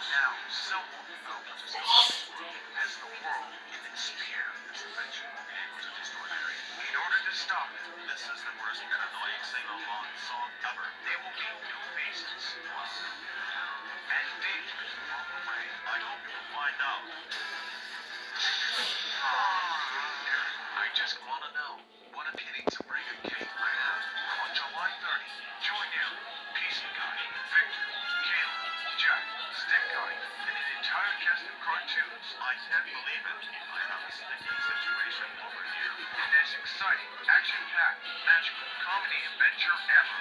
Now, someone has the world in its sphere of suspension. It was extraordinary. In order to stop it, this is the worst and annoying sing-along song ever. There will be new faces, and dangers along the way. I hope you will find out. I just want to know, what if you need to bring a cake around on July 30th? Join Aaron, PC Guy, Victor, Caleb, Jack, Stick Guy, and an entire cast of cartoons. I can't believe it. I have a sticky situation over here. And as exciting, action-packed, magical comedy adventure ever.